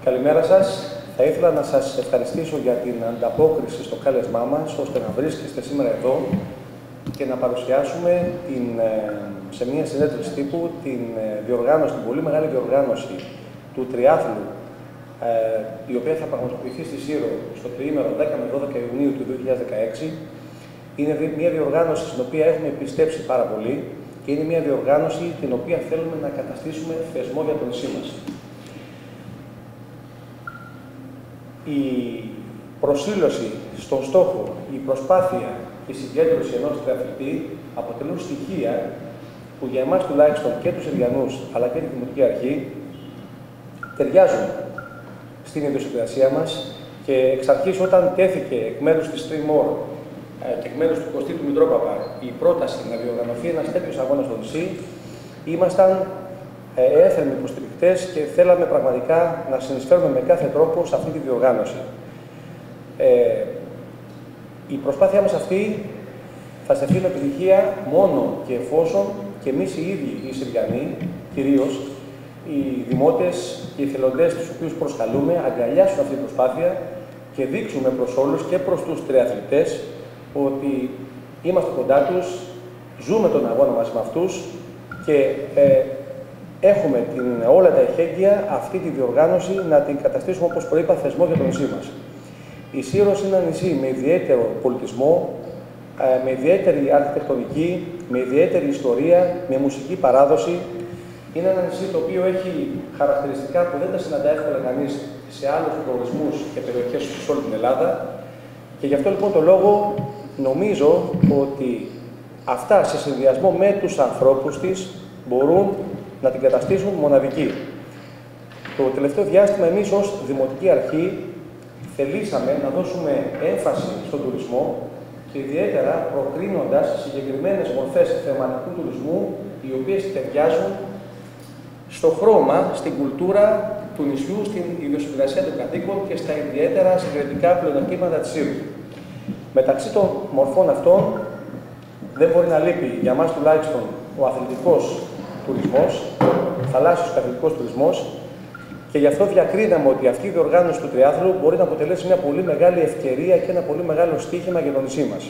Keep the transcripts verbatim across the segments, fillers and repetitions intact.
Καλημέρα σας. Θα ήθελα να σας ευχαριστήσω για την ανταπόκριση στο κάλεσμά μας, ώστε να βρίσκεστε σήμερα εδώ και να παρουσιάσουμε την, σε μια συνέντευξη τύπου την διοργάνωση, την πολύ μεγάλη διοργάνωση του τριάθλου, ε, η οποία θα πραγματοποιηθεί στη Σύρο στο τριήμερο δέκα με δώδεκα Ιουνίου του δύο χιλιάδες δεκαέξι. Είναι μια διοργάνωση στην οποία έχουμε πιστέψει πάρα πολύ και είναι μια διοργάνωση την οποία θέλουμε να καταστήσουμε θεσμό για το νησί μας. Η προσήλωση στον στόχο, η προσπάθεια και η συγκέντρωση ενός τριαθλητή αποτελούν στοιχεία που για εμάς τουλάχιστον και τους Ιριανούς αλλά και τη Δημοτική Αρχή ταιριάζουν στην ιδιοσυγκρασία μας και εξ αρχής όταν τέθηκε εκ μέρους της Τριμόρ και εκ μέρους του Κωστή του Μητρόπαπα η πρόταση να διοργανωθεί ένας τέτοιος αγώνας στο νησί, ήμασταν έθερμοι υποστηρικτές και θέλαμε πραγματικά να συνεισφέρουμε με κάθε τρόπο σε αυτή τη διοργάνωση. Ε, η προσπάθειά μας αυτή θα στεφθεί με επιτυχία μόνο και εφόσον και εμείς οι ίδιοι οι Συριανοί, κυρίως οι δημότες και οι θελοντές τους οποίους προσκαλούμε, αγκαλιάσουν αυτή την προσπάθεια και δείξουμε προς όλους και προς τους τριαθλητές ότι είμαστε κοντά τους, ζούμε τον αγώνα μαζί με αυτούς και ε, έχουμε την, όλα τα εχέγγυα αυτή τη διοργάνωση να την καταστήσουμε, όπως προείπα, θεσμό για το νησί μας. Η Σύρος είναι ένα νησί με ιδιαίτερο πολιτισμό, με ιδιαίτερη αρχιτεκτονική, με ιδιαίτερη ιστορία, με μουσική παράδοση. Είναι ένα νησί το οποίο έχει χαρακτηριστικά που δεν τα συναντά εύκολα κανείς σε άλλους προορισμούς και περιοχές σε όλη την Ελλάδα. Και γι' αυτό λοιπόν το λόγο νομίζω ότι αυτά σε συνδυασμό με τους ανθρώπους της μπορούν να την καταστήσουν μοναδική. Το τελευταίο διάστημα εμείς ως Δημοτική Αρχή θελήσαμε να δώσουμε έμφαση στον τουρισμό και ιδιαίτερα προκρίνοντας συγκεκριμένες μορφές θεματικού τουρισμού οι οποίες ταιριάζουν στο χρώμα, στην κουλτούρα του νησιού, στην ιδιοσυγκρασία των κατοίκων και στα ιδιαίτερα συγκριτικά πλεονεκτήματα της Σύρου. Μεταξύ των μορφών αυτών δεν μπορεί να λείπει για μας τουλάχιστον ο αθλητικός τουρισμός, ο θαλάσσιος καθολικός τουρισμός, και γι' αυτό διακρίναμε ότι αυτή η διοργάνωση του τριάθλου μπορεί να αποτελέσει μια πολύ μεγάλη ευκαιρία και ένα πολύ μεγάλο στοίχημα για το νησί μας.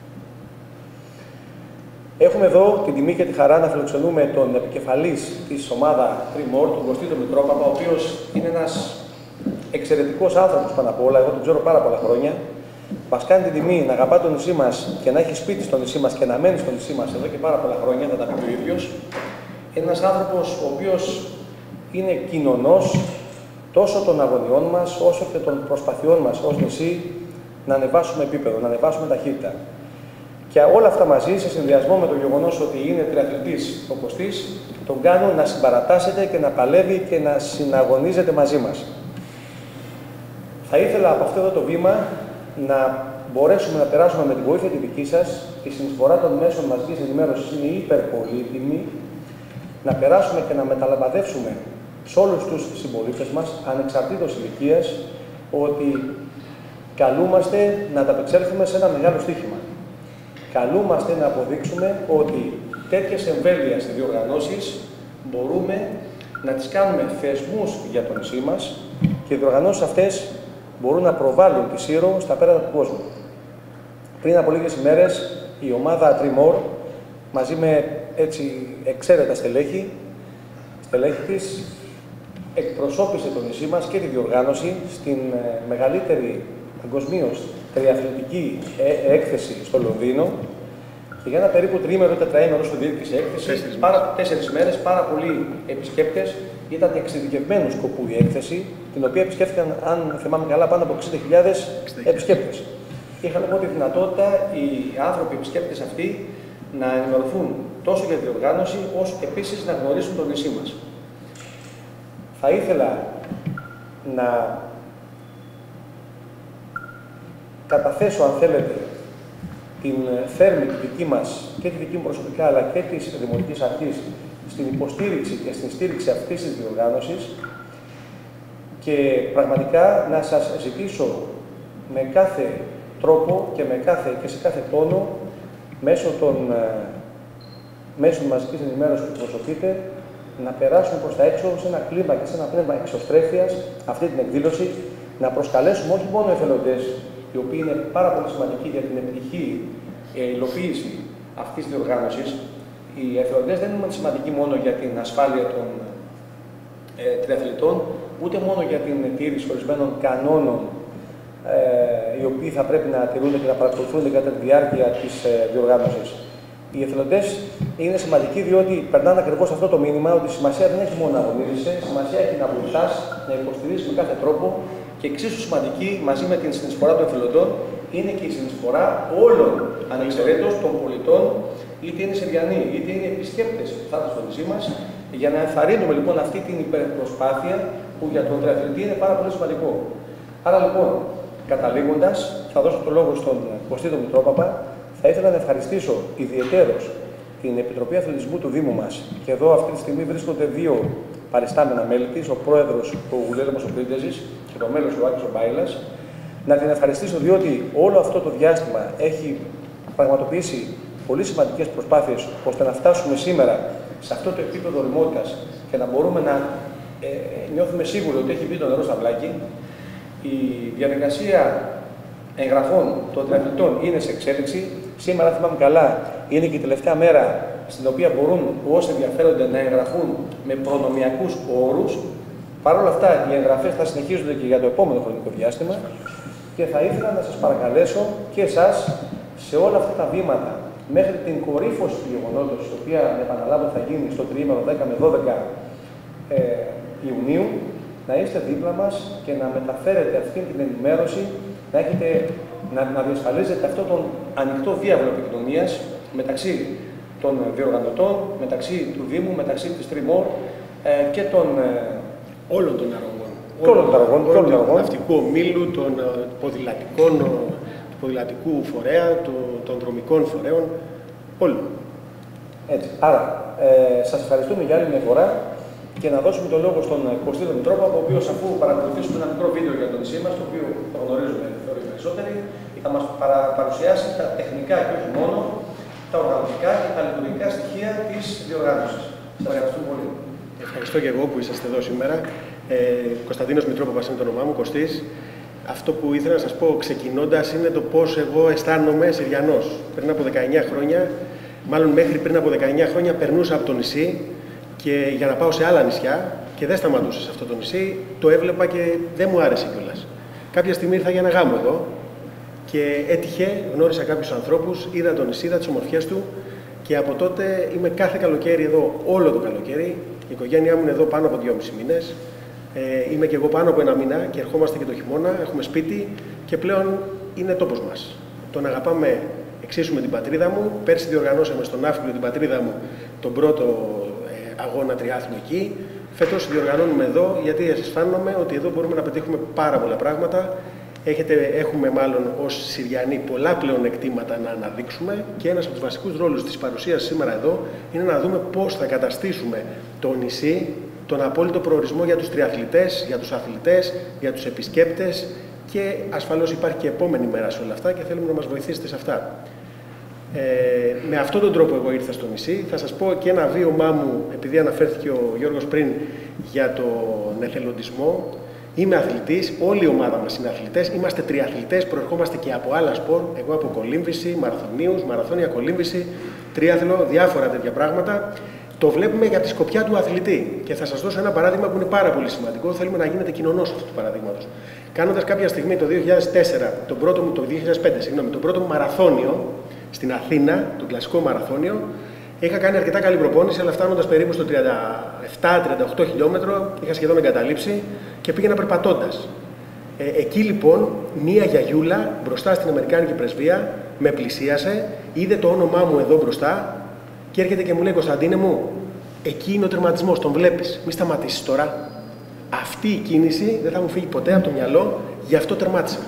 Έχουμε εδώ την τιμή και τη χαρά να φιλοξενούμε τον επικεφαλής της ομάδα Τριμόρ, τον Κωστή τον Μητρόπαπα, ο οποίος είναι ένας εξαιρετικός άνθρωπος πάνω απ' όλα, εγώ τον ξέρω πάρα πολλά χρόνια. Μας κάνει την τιμή να αγαπά το νησί μας και να έχει σπίτι στο νησί μας και να μένει στο νησί μας εδώ και πάρα πολλά χρόνια, θα τα πει ο ίδιος. Είναι ένας άνθρωπος ο οποίος είναι κοινωνός τόσο των αγωνιών μας, όσο και των προσπαθειών μας ως νησί να ανεβάσουμε επίπεδο, να ανεβάσουμε ταχύτητα. Και όλα αυτά μαζί, σε συνδυασμό με το γεγονός ότι είναι τριαθλητής ο Κωστής, τον κάνουν να συμπαρατάσσεται και να παλεύει και να συναγωνίζεται μαζί μας. Θα ήθελα από αυτό εδώ το βήμα να μπορέσουμε να περάσουμε με τη βοήθεια τη δική σας, η συνεισφορά των μέσων μαζικής ενημέρωσης είναι υπερπολίτιμη, να περάσουμε και να μεταλαμπαδεύσουμε σε όλους τους συμπολίτες μας, ανεξαρτήτως ηλικίας, ότι καλούμαστε να ανταπεξέλθουμε σε ένα μεγάλο στοίχημα. Καλούμαστε να αποδείξουμε ότι τέτοιες εμβέλειες διοργανώσεις μπορούμε να τις κάνουμε θεσμούς για το νησί μας και οι διοργανώσεις αυτές μπορούν να προβάλλουν τη Σύρο στα πέρατα του κόσμου. Πριν από λίγες ημέρες η ομάδα Τριμόρ μαζί με έτσι εξαίρετα στελέχη, στελέχη της, εκπροσώπησε το νησί μας και τη διοργάνωση στην μεγαλύτερη παγκοσμίως τριαθλητική έκθεση στο Λονδίνο και για ένα περίπου τριήμερο ή τετραήμερο όσο διήρκησε η έκθεση, τέσσερις, πάρα, τέσσερις μέρες, πάρα πολλοί επισκέπτες, ήταν εξειδικευμένου σκοπού η έκθεση, την οποία επισκέφθηκαν, αν θυμάμαι καλά, πάνω από εξήντα χιλιάδες επισκέπτες. Είχαν λοιπόν τη δυνατότητα οι άνθρωποι επισκέπτες αυτοί να ενημερωθούν τόσο για τη διοργάνωση, όσο και επίσης να γνωρίσουν το νησί μας. Θα ήθελα να καταθέσω, αν θέλετε, την θέρμη τη δική μας και τη δική μου προσωπικά, αλλά και της Δημοτικής Αρχής στην υποστήριξη και στην στήριξη αυτής της διοργάνωσης και πραγματικά να σας ζητήσω με κάθε τρόπο και, με κάθε, και σε κάθε τόνο μέσω των μέσων μαζικής ενημέρωσης που προσωπείτε να περάσουμε προς τα έξω σε ένα κλίμα και σε ένα πνεύμα εξωστρέφειας αυτή την εκδήλωση, να προσκαλέσουμε όχι μόνο εθελοντές, οι οποίοι είναι πάρα πολύ σημαντικοί για την επιτυχή ε, υλοποίηση αυτής της διοργάνωσης. Οι εθελοντές δεν είναι σημαντικοί μόνο για την ασφάλεια των ε, τριαθλητών, ούτε μόνο για την τήρηση ορισμένων κανόνων ε, οι οποίοι θα πρέπει να τηρούνται και να παρακολουθούνται κατά τη διάρκεια της ε, διοργάνωσης. Οι εθελοντές είναι σημαντικοί διότι περνάνε ακριβώς αυτό το μήνυμα ότι σημασία δεν έχει μόνο να αγωνίζεσαι, σημασία έχει να βοηθάς, να υποστηρίζεις με κάθε τρόπο και εξίσου σημαντική μαζί με την συνεισφορά των εθελοντών είναι και η συνεισφορά όλων ανεξαιρέτως των πολιτών, είτε είναι Συριανοί, είτε είναι επισκέπτες που θα έρθουν στο νησί μας, για να ενθαρρύνουμε λοιπόν αυτή την υπερπροσπάθεια που για τον τριαθλητή είναι πάρα πολύ σημαντικό. Άρα λοιπόν, καταλήγοντας, θα δώσω το λόγο στον Κωστή τον Μητρόπαπα. Θα ήθελα να ευχαριστήσω ιδιαιτέρως την Επιτροπή Αθλητισμού του Δήμου μας. Και εδώ αυτή τη στιγμή βρίσκονται δύο παριστάμενα μέλη της, ο πρόεδρος ο Γουλέρμος ο Πρίντεζης και το μέλος ο Άκης ο Μπάιλας. Να την ευχαριστήσω διότι όλο αυτό το διάστημα έχει πραγματοποιήσει πολύ σημαντικές προσπάθειες ώστε να φτάσουμε σήμερα σε αυτό το επίπεδο ωριμότητας και να μπορούμε να ε, νιώθουμε σίγουροι ότι έχει μπει το νερό στα βλάκι. Η διαδικασία εγγραφών των τριαθλητών είναι σε εξέλιξη. Σήμερα, θυμάμαι καλά, είναι και η τελευταία μέρα στην οποία μπορούν όσοι ενδιαφέρονται να εγγραφούν με προνομιακούς όρους. Παρ' όλα αυτά, οι εγγραφές θα συνεχίζονται και για το επόμενο χρονικό διάστημα και θα ήθελα να σας παρακαλέσω και εσάς σε όλα αυτά τα βήματα μέχρι την κορύφωση του γεγονότος, η οποία, επαναλάβω, θα γίνει στο τριήμερο δέκα με δώδεκα ε, Ιουνίου, να είστε δίπλα μας και να μεταφέρετε αυτή την ενημέρωση, να, έχετε, να, να διασφαλίζετε αυτόν τον ανοιχτό διάβλο επικοινωνίας μεταξύ των διοργανωτών, μεταξύ του Δήμου, μεταξύ της Τριμόρ ε, και των ε, όλων των αργών. Όλων των αργών, όλων των του ναυτικού ομίλου, των ποδηλατικών, του ποδηλατικού φορέα, του, των δρομικών φορέων, όλων. Έτσι. Άρα, ε, σας ευχαριστούμε για άλλη μια φορά και να δώσουμε το λόγο στον Κωστή τον Μητρόπαπα, ο οποίος, αφού παρακολουθήσουμε ένα μικρό βίντεο για το νησί μας, το οποίο το γνωρίζουμε θεωρεί περισσότεροι, θα μας παρα, παρουσιάσει τα τεχνικά και όχι μόνο, τα οργανωτικά και τα λειτουργικά στοιχεία της διοργάνωσης. Σας ευχαριστούμε πολύ. Ευχαριστώ και εγώ που είσαστε εδώ σήμερα. Ε, Κωνσταντίνος Μητρόπαπας είναι το όνομά μου, Κωστής. Αυτό που ήθελα να σας πω ξεκινώντας είναι το πώς εγώ αισθάνομαι Συριανός. Πριν από δεκαεννιά χρόνια, μάλλον μέχρι πριν από δεκαεννιά χρόνια, περνούσα από το νησί και για να πάω σε άλλα νησιά και δεν σταματούσα σε αυτό το νησί, το έβλεπα και δεν μου άρεσε κιόλας. Κάποια στιγμή ήρθα για ένα γάμο εδώ και έτυχε, γνώρισα κάποιους ανθρώπους, είδα το νησί, είδα τις ομορφιές του και από τότε είμαι κάθε καλοκαίρι εδώ, όλο το καλοκαίρι. Η οικογένειά μου είναι εδώ πάνω από δυόμισι μήνες. Ε, είμαι και εγώ πάνω από ένα μήνα και ερχόμαστε και το χειμώνα, έχουμε σπίτι και πλέον είναι τόπος μας. Τον αγαπάμε εξίσου με την πατρίδα μου. Πέρσι διοργανώσαμε στον Ναύπλιο την πατρίδα μου τον πρώτο ε, αγώνα τριάθλου εκεί. Φέτος διοργανώνουμε εδώ γιατί αισθάνομαι ότι εδώ μπορούμε να πετύχουμε πάρα πολλά πράγματα. Έχετε, έχουμε μάλλον ως Συριανοί πολλά πλεονεκτήματα να αναδείξουμε και ένας από τους βασικούς ρόλους της παρουσίας σήμερα εδώ είναι να δούμε πώς θα καταστήσουμε το νησί τον απόλυτο προορισμό για τους τριαθλητές, για τους αθλητές, για τους επισκέπτες και ασφαλώς υπάρχει και επόμενη μέρα σε όλα αυτά και θέλουμε να μας βοηθήσετε σε αυτά. Ε, με αυτόν τον τρόπο εγώ ήρθα στο νησί. Θα σας πω και ένα βίωμά μου, επειδή αναφέρθηκε ο Γιώργος πριν για τον εθελοντισμό. Είμαι αθλητής, όλη η ομάδα μας είναι αθλητές, είμαστε τριαθλητές, προερχόμαστε και από άλλα σπορ. Εγώ από κολύμβηση, μαραθωνίους, μαραθώνια κολύμβηση, τρίαθλο, διάφορα τέτοια πράγματα. Το βλέπουμε για τη σκοπιά του αθλητή. Και θα σας δώσω ένα παράδειγμα που είναι πάρα πολύ σημαντικό. Θέλουμε να γίνετε κοινωνός αυτού του παραδείγματος. Κάνοντας κάποια στιγμή το δύο χιλιάδες τέσσερα, τον πρώτο μου, το δύο χιλιάδες πέντε, συγγνώμη, τον πρώτο μου μαραθώνιο στην Αθήνα, τον κλασικό μαραθώνιο, είχα κάνει αρκετά καλή προπόνηση, αλλά φτάνοντας περίπου στο τριάντα επτά τριάντα οκτώ χιλιόμετρο, είχα σχεδόν εγκαταλείψει και πήγαινα περπατώντας. Ε, εκεί λοιπόν, μία γιαγιούλα μπροστά στην Αμερικάνικη πρεσβεία με πλησίασε, είδε το όνομά μου εδώ μπροστά. Και έρχεται και μου λέει, Κωνσταντίνε μου, εκεί είναι ο τερματισμός, τον βλέπεις, μη σταματήσεις τώρα. Αυτή η κίνηση δεν θα μου φύγει ποτέ από το μυαλό, γι' αυτό τερμάτισα.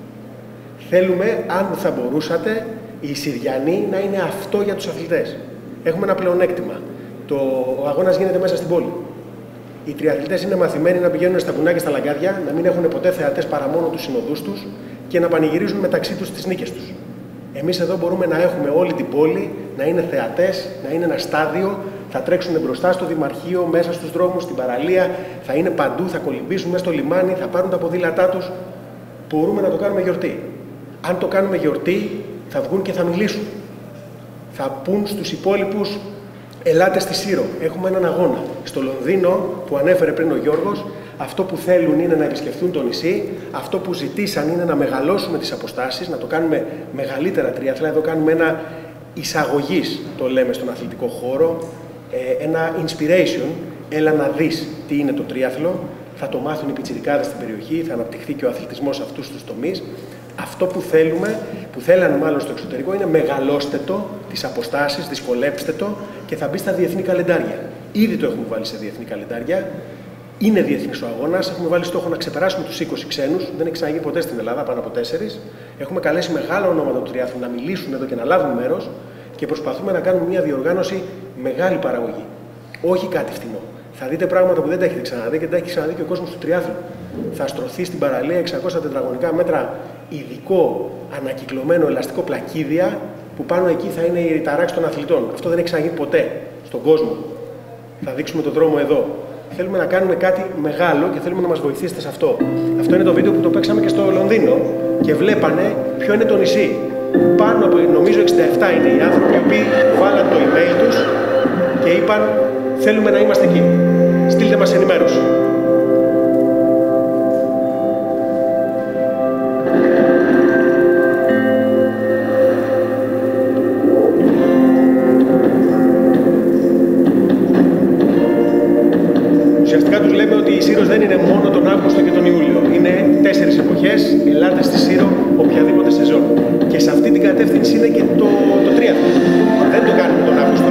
Θέλουμε, αν θα μπορούσατε, οι Συριανοί να είναι αυτό για τους αθλητές. Έχουμε ένα πλεονέκτημα. Το, ο αγώνας γίνεται μέσα στην πόλη. Οι τριαθλητές είναι μαθημένοι να πηγαίνουν στα βουνά και στα λαγκάδια, να μην έχουν ποτέ θεατές παρά μόνο τους συνοδούς τους και να πανηγυρίζουν μεταξύ τους τις νίκες τους. Εμείς εδώ μπορούμε να έχουμε όλη την πόλη, να είναι θεατές, να είναι ένα στάδιο, θα θα τρέξουν μπροστά στο Δημαρχείο, μέσα στους δρόμους, στην παραλία, θα είναι παντού, θα κολυμπήσουν μέσα στο λιμάνι, θα πάρουν τα ποδήλατά τους. Μπορούμε να το κάνουμε γιορτή. Αν το κάνουμε γιορτή, θα βγουν και θα μιλήσουν. Θα πούν στους υπόλοιπους, ελάτε στη Σύρο, έχουμε έναν αγώνα. Στο Λονδίνο, που ανέφερε πριν ο Γιώργος, αυτό που θέλουν είναι να επισκεφθούν το νησί, αυτό που ζητήσαν είναι να μεγαλώσουμε τις αποστάσεις, να το κάνουμε μεγαλύτερα τρίαθλα. Εδώ κάνουμε ένα εισαγωγής, το λέμε στον αθλητικό χώρο, ένα inspiration, έλα να δεις τι είναι το τρίαθλο, θα το μάθουν οι πιτσιρικάδες στην περιοχή, θα αναπτυχθεί και ο αθλητισμός σε αυτούς τους τομείς. Αυτό που θέλουμε, που θέλανε μάλλον στο εξωτερικό, είναι μεγαλώστε το, τις αποστάσεις, δυσκολέψτε το και θα μπει στα διεθνή καλεντάρια. Ήδη το έχουμε βάλει σε διεθνή καλεντάρια. Είναι διεθνής ο αγώνας. Έχουμε βάλει στόχο να ξεπεράσουμε τους είκοσι ξένους. Δεν έχει ξαναγίνει ποτέ στην Ελλάδα, πάνω από τέσσερις. Έχουμε καλέσει μεγάλα ονόματα του τριάθλου να μιλήσουν εδώ και να λάβουν μέρος και προσπαθούμε να κάνουμε μια διοργάνωση μεγάλη παραγωγή. Όχι κάτι φθηνό. Θα δείτε πράγματα που δεν τα έχετε ξαναδεί και δεν τα έχει ξαναδεί και ο κόσμος του τριάθλου. Θα στρωθεί στην παραλία εξακόσια τετραγωνικά μέτρα ειδικό ανακυκλωμένο ελαστικό πλακίδια που πάνω εκεί θα είναι η ταράξη των αθλητών. Αυτό δεν έχει ξαναγίνει ποτέ στον κόσμο. Θα δείξουμε τον δρόμο εδώ. Θέλουμε να κάνουμε κάτι μεγάλο και θέλουμε να μας βοηθήσετε σε αυτό. Αυτό είναι το βίντεο που το παίξαμε και στο Λονδίνο και βλέπανε ποιο είναι το νησί. Πάνω από, νομίζω εξήντα επτά είναι οι άνθρωποι οι οποίοι βάλαν το email τους και είπαν θέλουμε να είμαστε εκεί. Στείλτε μας ενημέρωση. Ουσιαστικά τους λέμε ότι η Σύρος δεν είναι μόνο τον Αύγουστο και τον Ιούλιο. Είναι τέσσερις εποχές, ελάτε στη Σύρο οποιαδήποτε σεζόν. Και σε αυτή την κατεύθυνση είναι και το, το τρίαθλο. Δεν το κάνουμε τον Αύγουστο.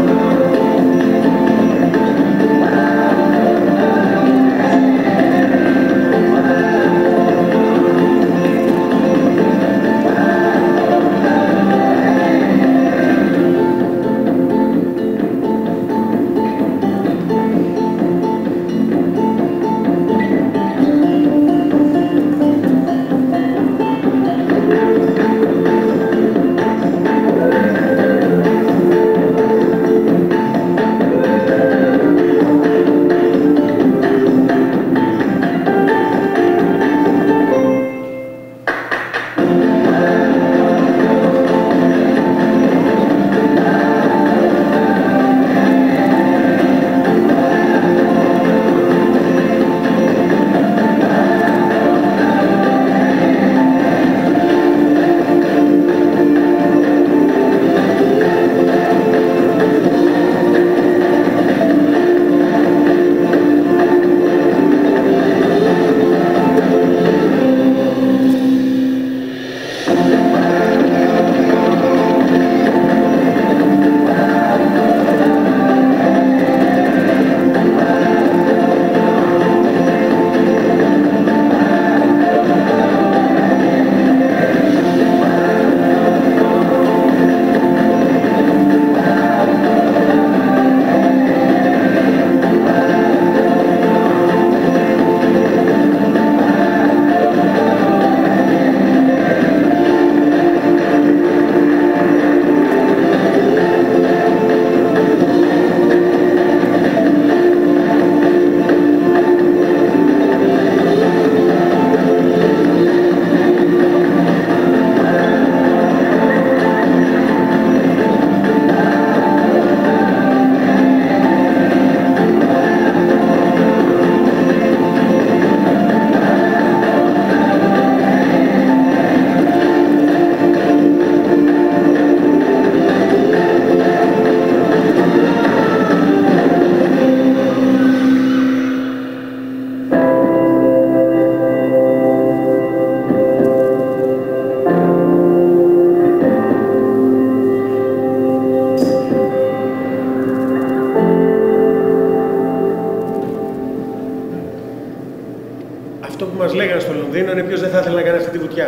Αυτό που μας λέγανε στο Λονδίνο είναι ποιος δεν θα ήθελε να κάνει αυτή τη βουτιά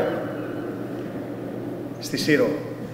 στη Σύρο.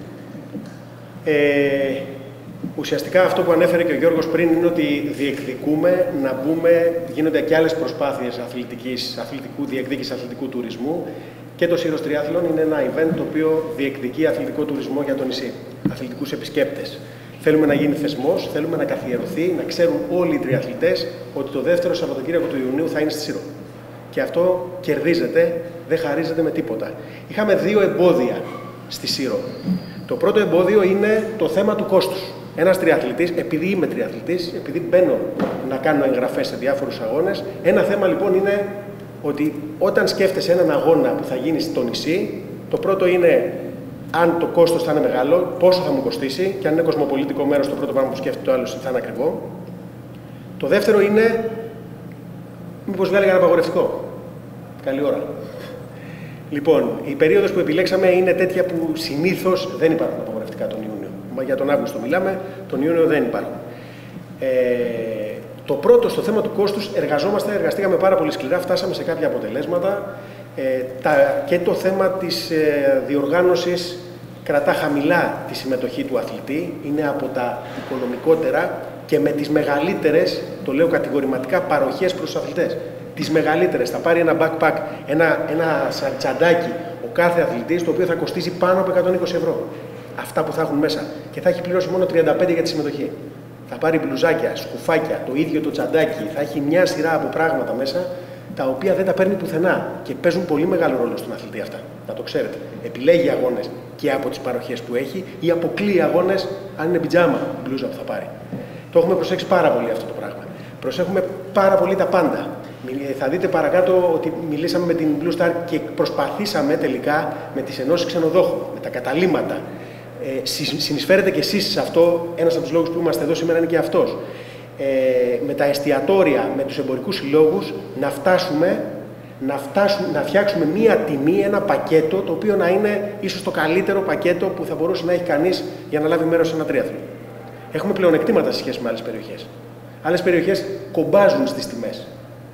Ε, ουσιαστικά αυτό που ανέφερε και ο Γιώργος πριν είναι ότι διεκδικούμε να μπούμε, γίνονται και άλλες προσπάθειες αθλητικής, αθλητικού διεκδίκησης αθλητικού τουρισμού και το Σύρος Τριάθλον είναι ένα event το οποίο διεκδικεί αθλητικό τουρισμό για το νησί, αθλητικούς επισκέπτες. Θέλουμε να γίνει θεσμός, θέλουμε να καθιερωθεί, να ξέρουν όλοι οι τριαθλητές ότι το δεύτερο Σαββατοκύριακο του Ιουνίου θα είναι στη Σύρο. Και αυτό κερδίζεται, δεν χαρίζεται με τίποτα. Είχαμε δύο εμπόδια στη Σύρο. Το πρώτο εμπόδιο είναι το θέμα του κόστους. Ένας τριαθλητής, επειδή είμαι τριαθλητής, επειδή μπαίνω να κάνω εγγραφές σε διάφορους αγώνες, ένα θέμα λοιπόν είναι ότι όταν σκέφτεσαι έναν αγώνα που θα γίνει στο νησί, το πρώτο είναι αν το κόστος θα είναι μεγάλο, πόσο θα μου κοστίσει, και αν είναι κοσμοπολιτικό μέρος, το πρώτο πράγμα που σκέφτεται το άλλο θα είναι ακριβό. Το δεύτερο είναι μήπως βγάλει ένα απαγορευτικό. Καλή ώρα. Λοιπόν, η περίοδος που επιλέξαμε είναι τέτοια που συνήθως δεν υπάρχουν απαγορευτικά τον Ιούνιο. Για τον Αύγουστο μιλάμε, τον Ιούνιο δεν υπάρχουν. Ε, το πρώτο, στο θέμα του κόστους, εργαζόμαστε, εργαστήκαμε πάρα πολύ σκληρά, φτάσαμε σε κάποια αποτελέσματα. Ε, τα, και το θέμα της ε, διοργάνωσης κρατά χαμηλά τη συμμετοχή του αθλητή, είναι από τα οικονομικότερα και με τις μεγαλύτερες, το λέω κατηγορηματικά, παροχές προς τους αθλητές. Τις μεγαλύτερες. Θα πάρει ένα backpack, ένα, ένα τσαντάκι ο κάθε αθλητής, το οποίο θα κοστίζει πάνω από εκατόν είκοσι ευρώ. Αυτά που θα έχουν μέσα. Και θα έχει πληρώσει μόνο τριάντα πέντε για τη συμμετοχή. Θα πάρει μπλουζάκια, σκουφάκια, το ίδιο το τσαντάκι, θα έχει μια σειρά από πράγματα μέσα, τα οποία δεν τα παίρνει πουθενά και παίζουν πολύ μεγάλο ρόλο στον αθλητή αυτά. Να το ξέρετε. Επιλέγει αγώνες και από τις παροχές που έχει ή αποκλείει αγώνες αν είναι πιτζάμα η μπλούζα που θα πάρει. Το έχουμε προσέξει πάρα πολύ αυτό το πράγμα. Προσέχουμε πάρα πολύ τα πάντα. Θα δείτε παρακάτω ότι μιλήσαμε με την Blue Star και προσπαθήσαμε τελικά με τις ενώσεις ξενοδόχων, με τα καταλύματα. Ε, συνεισφέρετε κι εσείς σε αυτό, ένας από τους λόγους που είμαστε εδώ σήμερα είναι και αυτός. Ε, με τα εστιατόρια, με τους εμπορικούς συλλόγους, να φτάσουμε, να, φτάσουμε, να φτιάξουμε μία τιμή, ένα πακέτο, το οποίο να είναι ίσως το καλύτερο πακέτο που θα μπορούσε να έχει κανείς για να λάβει μέρος σε ένα τρίαθλο. Έχουμε πλεονεκτήματα σε σχέση με άλλες περιοχές. Άλλες περιοχές κομπάζουν στις τιμές.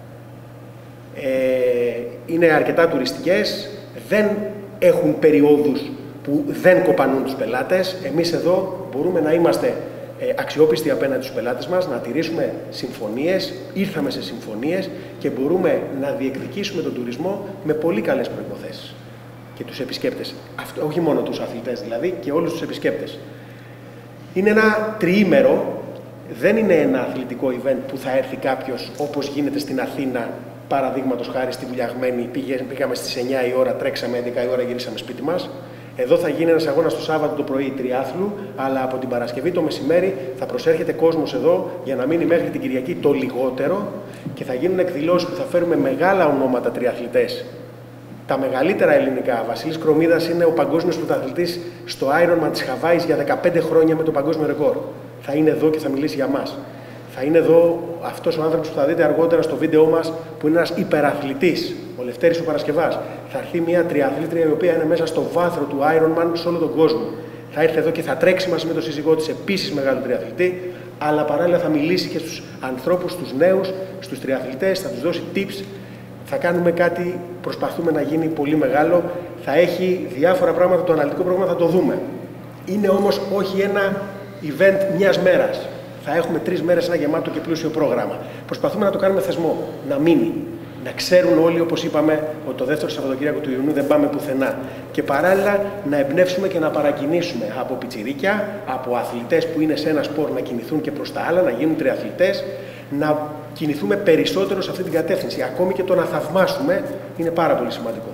Ε, είναι αρκετά τουριστικές, δεν έχουν περιόδους που δεν κοπανούν τους πελάτες. Εμείς εδώ μπορούμε να είμαστε ε, αξιόπιστοι απέναντι στους πελάτες μας, να τηρήσουμε συμφωνίες, ήρθαμε σε συμφωνίες και μπορούμε να διεκδικήσουμε τον τουρισμό με πολύ καλές προϋποθέσεις. Και τους επισκέπτες, αυτό, όχι μόνο τους αθλητές δηλαδή, και όλους τους επισκέπτες. Είναι ένα τριήμερο, δεν είναι ένα αθλητικό event που θα έρθει κάποιος όπως γίνεται στην Αθήνα. Παραδείγματος χάρη στη Βουλιαγμένη, πήγαμε στις εννιά η ώρα, τρέξαμε έντεκα η ώρα, γυρίσαμε σπίτι μας. Εδώ θα γίνει ένας αγώνας το Σάββατο το πρωί τριάθλου, αλλά από την Παρασκευή το μεσημέρι θα προσέρχεται κόσμος εδώ για να μείνει μέχρι την Κυριακή το λιγότερο και θα γίνουν εκδηλώσεις που θα φέρουμε μεγάλα ονόματα τριαθλητές. Τα μεγαλύτερα ελληνικά. Βασίλης Κρομίδας είναι ο παγκόσμιος πρωταθλητής στο Ironman της Χαβάης για δεκαπέντε χρόνια με το παγκόσμιο ρεκόρ. Θα είναι εδώ και θα μιλήσει για μας. Θα είναι εδώ αυτός ο άνθρωπος που θα δείτε αργότερα στο βίντεό μας, που είναι ένας υπεραθλητής, ο Λευτέρης ο Παρασκευάς. Θα έρθει μια τριαθλήτρια η οποία είναι μέσα στο βάθρο του Ironman σε όλο τον κόσμο. Θα έρθει εδώ και θα τρέξει μαζί με τον σύζυγό της, επίσης μεγάλο τριαθλητή, αλλά παράλληλα θα μιλήσει και στους ανθρώπους, στους νέους, στους τριαθλητές, θα τους δώσει tips. Θα κάνουμε κάτι, προσπαθούμε να γίνει πολύ μεγάλο. Θα έχει διάφορα πράγματα, το αναλυτικό πρόγραμμα θα το δούμε. Είναι όμως όχι ένα event μιας μέρας. Θα έχουμε τρεις μέρες ένα γεμάτο και πλούσιο πρόγραμμα. Προσπαθούμε να το κάνουμε θεσμό, να μείνει. Να ξέρουν όλοι, όπως είπαμε, ότι το δεύτερο Σαββατοκύριακο του Ιουνίου δεν πάμε πουθενά. Και παράλληλα να εμπνεύσουμε και να παρακινήσουμε από πιτσιρίκια, από αθλητές που είναι σε ένα σπορ να κινηθούν και προς τα άλλα, να γίνουν τριαθλητές, να κινηθούμε περισσότερο σε αυτή την κατεύθυνση. Ακόμη και το να θαυμάσουμε είναι πάρα πολύ σημαντικό.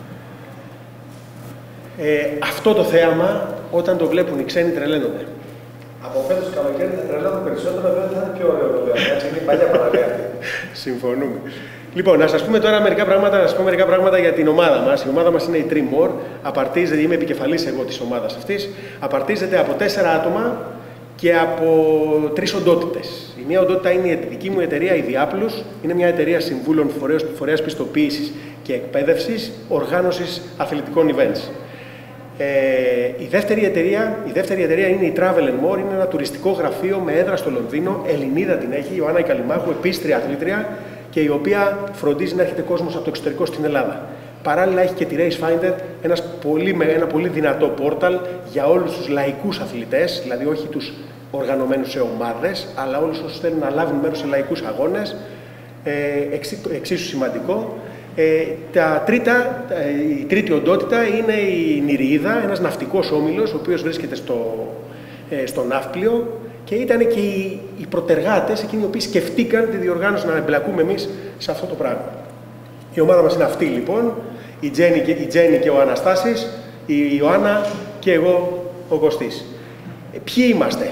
Ε, αυτό το θέαμα, όταν το βλέπουν οι ξένοι, τρελαίνονται. Από φέτος καλοκαίρι θα τρελαίνω περισσότερο, δεν θα είναι πιο ωραίο το θέμα. Έτσι είναι η παλιά παραλία. Συμφωνούμε. Λοιπόν, να σας πούμε τώρα μερικά πράγματα, να σας πω μερικά πράγματα για την ομάδα μας. Η ομάδα μας είναι η Tremor. Απαρτίζεται, είμαι επικεφαλής εγώ της ομάδας αυτής. Απαρτίζεται από τέσσερα άτομα και από τρεις οντότητες. Η μία οντότητα είναι η δική μου εταιρεία, η Διάπλους. Είναι μια εταιρεία συμβούλων φορέας πιστοποίησης και εκπαίδευσης, οργάνωσης αθλητικών events. Ε, η, δεύτερη εταιρεία, η δεύτερη εταιρεία είναι η Travel and More, είναι ένα τουριστικό γραφείο με έδρα στο Λονδίνο, Ελληνίδα την έχει, η Ιωάννα Καλιμάχου, επίσης τριαθλήτρια, και η οποία φροντίζει να έρχεται κόσμος από το εξωτερικό στην Ελλάδα. Παράλληλα έχει και τη Race Finder, ένας πολύ, ένα πολύ δυνατό πόρταλ για όλους τους λαϊκούς αθλητές, δηλαδή όχι τους οργανωμένους σε ομάδες, αλλά όλους όσους θέλουν να λάβουν μέρος σε λαϊκούς αγώνες, ε, εξ, εξίσου σημαντικό. Ε, τα τρίτα, η τρίτη οντότητα είναι η Νηριίδα, ένας ναυτικός όμιλος, ο οποίος βρίσκεται στο, ε, στο ναύπλιο και ήταν και οι, οι προτεργάτες, εκείνοι οι οποίοι σκεφτήκαν τη διοργάνωση να εμπλακούμε εμείς σε αυτό το πράγμα. Η ομάδα μας είναι αυτή λοιπόν, η Τζέννη και, η Τζέννη και ο Αναστάσης, η Ιωάννα και εγώ ο Κωστής. Ε, ποιοι είμαστε?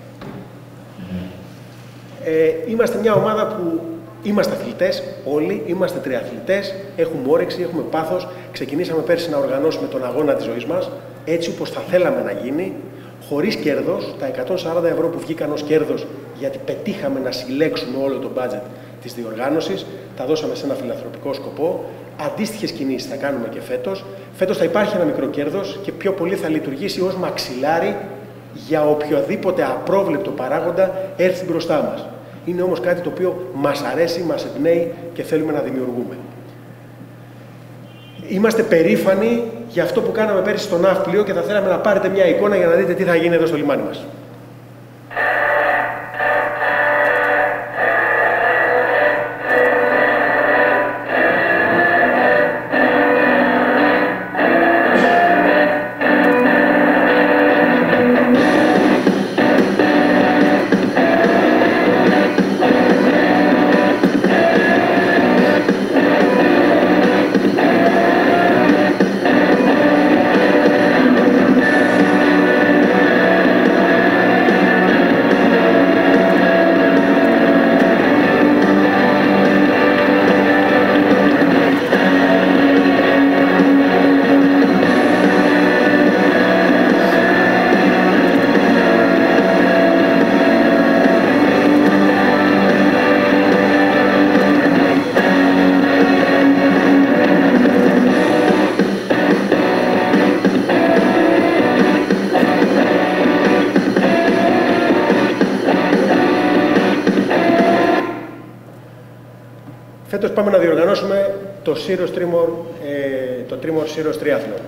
Ε, είμαστε μια ομάδα που είμαστε αθλητές, όλοι, είμαστε τριαθλητές, έχουμε όρεξη, έχουμε πάθος. Ξεκινήσαμε πέρσι να οργανώσουμε τον αγώνα της ζωής μας, έτσι όπως θα θέλαμε να γίνει, χωρίς κέρδος. Τα εκατόν σαράντα ευρώ που βγήκαν ως κέρδος, γιατί πετύχαμε να συλλέξουμε όλο το budget της διοργάνωσης, τα δώσαμε σε ένα φιλανθρωπικό σκοπό. Αντίστοιχες κινήσεις θα κάνουμε και φέτος. Φέτος θα υπάρχει ένα μικρό κέρδος και πιο πολύ θα λειτουργήσει ως μαξιλάρι για οποιοδήποτε απρόβλεπτο παράγοντα έρθει μπροστά μας. Είναι όμως κάτι το οποίο μας αρέσει, μας εμπνέει και θέλουμε να δημιουργούμε. Είμαστε περήφανοι για αυτό που κάναμε πέρυσι στο ναύπλιο και θα θέλαμε να πάρετε μια εικόνα για να δείτε τι θα γίνει εδώ στο λιμάνι μας. Φέτος πάμε να διοργανώσουμε το Syros Tremor, ε, το Tremor Syros Triathlon.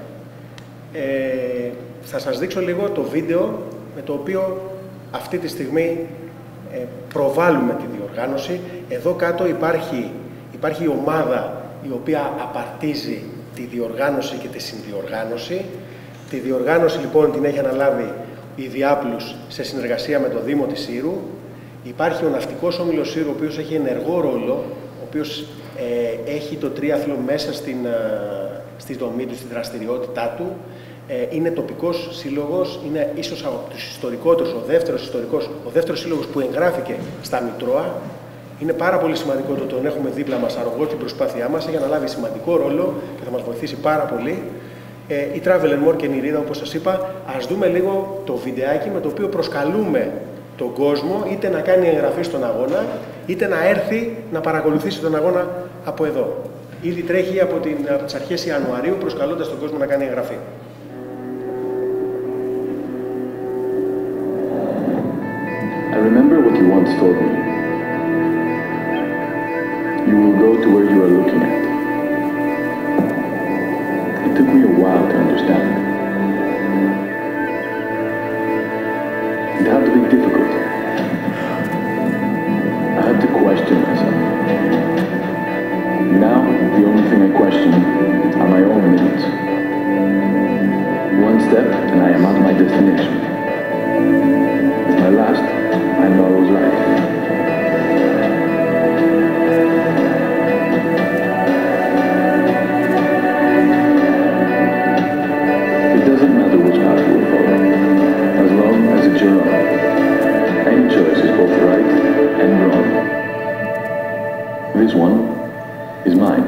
Ε, θα σας δείξω λίγο το βίντεο με το οποίο αυτή τη στιγμή ε, προβάλλουμε τη διοργάνωση. Εδώ κάτω υπάρχει, υπάρχει η ομάδα η οποία απαρτίζει τη διοργάνωση και τη συνδιοργάνωση. Τη διοργάνωση λοιπόν την έχει αναλάβει η Διάπλους σε συνεργασία με το Δήμο της Σύρου. Υπάρχει ο Ναυτικός Όμιλος Σύρου, ο οποίος έχει ενεργό ρόλο, ο οποίος ε, έχει το τρίαθλο μέσα στην, ε, στη δομή του, στη δραστηριότητά του. Ε, είναι τοπικός σύλλογος, είναι ίσως από τους ιστορικότερους, ο δεύτερος ιστορικός, ο δεύτερος σύλλογος που εγγράφηκε στα Μητρώα. Είναι πάρα πολύ σημαντικό το τον έχουμε δίπλα μας, αργό την προσπάθειά μας, έχει αναλάβει σημαντικό ρόλο και θα μας βοηθήσει πάρα πολύ. Ε, η Travel and More και η Νηρίδα, όπως σας είπα, ας δούμε λίγο το βιντεάκι με το οποίο προσκαλούμε τον κόσμο είτε να κάνει εγγραφή στον αγώνα, είτε να έρθει να παρακολουθήσει τον αγώνα από εδώ. Ήδη τρέχει από, την, από τις αρχές Ιανουαρίου προσκαλώντας τον κόσμο να κάνει εγγραφή. I remember what you once told me. You will go to where you are looking at. It took me a while to understand. It had to be difficult. I had to question myself. Now, the only thing I question are my own limits. One step and I am at my destination. With my last, I know I was right. It doesn't matter which path you will follow, as long as it's your own. Any choice is both right and wrong. This one is mine.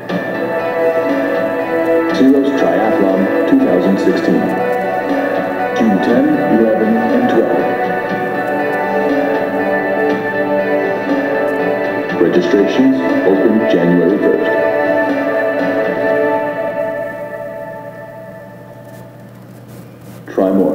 Syros Triathlon twenty sixteen. June tenth, eleventh, and twelfth. Registrations open January first. Try more.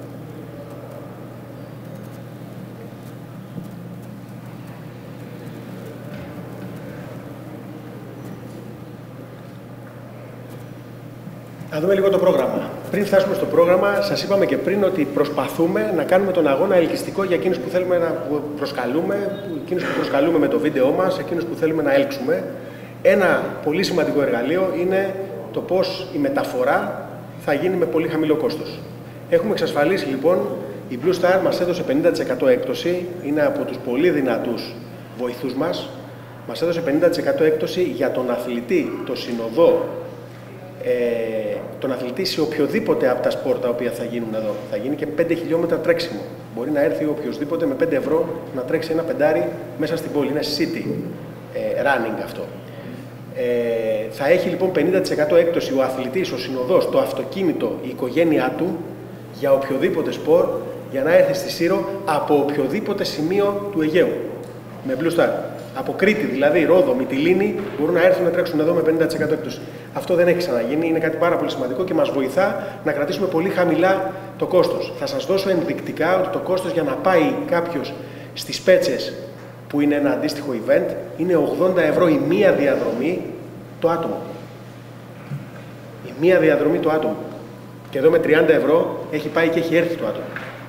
Να δούμε λίγο το πρόγραμμα. Πριν φτάσουμε στο πρόγραμμα, σας είπαμε και πριν ότι προσπαθούμε να κάνουμε τον αγώνα ελκυστικό για εκείνους που θέλουμε να προσκαλούμε, εκείνους που προσκαλούμε με το βίντεό μας, εκείνους που θέλουμε να έλξουμε. Ένα πολύ σημαντικό εργαλείο είναι το πώς η μεταφορά θα γίνει με πολύ χαμηλό κόστος. Έχουμε εξασφαλίσει λοιπόν η Blue Star μας έδωσε πενήντα τοις εκατό έκπτωση, είναι από τους πολύ δυνατούς βοηθούς μας. Μας έδωσε πενήντα τοις εκατό έκπτωση για τον αθλητή, το συνοδό, ε, τον αθλητή σε οποιοδήποτε από τα σπορ τα οποία θα γίνουν εδώ. Θα γίνει και πέντε χιλιόμετρα τρέξιμο. Μπορεί να έρθει οποιοδήποτε με πέντε ευρώ να τρέξει ένα πεντάρι μέσα στην πόλη. Είναι city ε, running αυτό. Ε, θα έχει λοιπόν πενήντα τοις εκατό έκπτωση ο αθλητής, ο συνοδός, το αυτοκίνητο, η οικογένειά του για οποιοδήποτε σπορ, για να έρθει στη Σύρο από οποιοδήποτε σημείο του Αιγαίου με Blue Star. Από Κρήτη, δηλαδή Ρόδο, Μυτιλήνη, μπορούν να έρθουν να τρέξουν εδώ με πενήντα τοις εκατό έκπτωση. Αυτό δεν έχει ξαναγίνει, είναι κάτι πάρα πολύ σημαντικό και μας βοηθά να κρατήσουμε πολύ χαμηλά το κόστος. Θα σας δώσω ενδεικτικά ότι το κόστος για να πάει κάποιος στις Πέτσες, που είναι ένα αντίστοιχο event, είναι ογδόντα ευρώ η μία διαδρομή το άτομο. Η μία διαδρομή το άτομο. Και εδώ με τριάντα ευρώ έχει πάει και έχει έρθει το άτομο.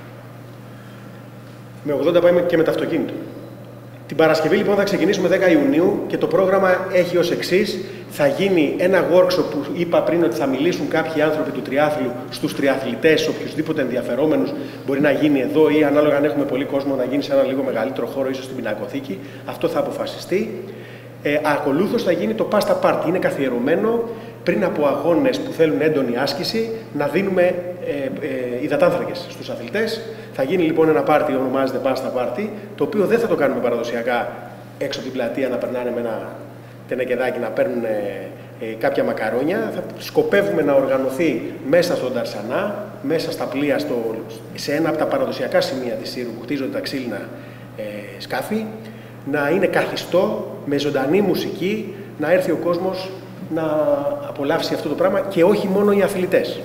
Με ογδόντα πάει και με το αυτοκίνητο. Την Παρασκευή λοιπόν θα ξεκινήσουμε δέκα Ιουνίου και το πρόγραμμα έχει ως εξής. Θα γίνει ένα workshop που είπα πριν ότι θα μιλήσουν κάποιοι άνθρωποι του τριάθλου στους τριαθλητές, οποιουσδήποτε ενδιαφερόμενους μπορεί να γίνει εδώ ή ανάλογα αν έχουμε πολύ κόσμο να γίνει σε ένα λίγο μεγαλύτερο χώρο, ίσως στην πινακοθήκη. Αυτό θα αποφασιστεί. Ε, ακολούθως θα γίνει το Pasta Party. Είναι καθιερωμένο πριν από αγώνες που θέλουν έντονη άσκηση να δίνουμε ε, ε, υδατάνθρακες στους αθλητές. Θα γίνει λοιπόν ένα πάρτι, ονομάζεται Pasta Party, το οποίο δεν θα το κάνουμε παραδοσιακά έξω από την πλατεία να περνάνε με ένα τενεκεδάκι να παίρνουν ε, ε, κάποια μακαρόνια. Θα σκοπεύουμε να οργανωθεί μέσα στον Ταρσανά, μέσα στα πλοία, στο, σε ένα από τα παραδοσιακά σημεία της Σύρου που χτίζονται τα ξύλινα ε, σκάφη, να είναι καθιστό, με ζωντανή μουσική, να έρθει ο κόσμος να απολαύσει αυτό το πράγμα και όχι μόνο οι αθλητές.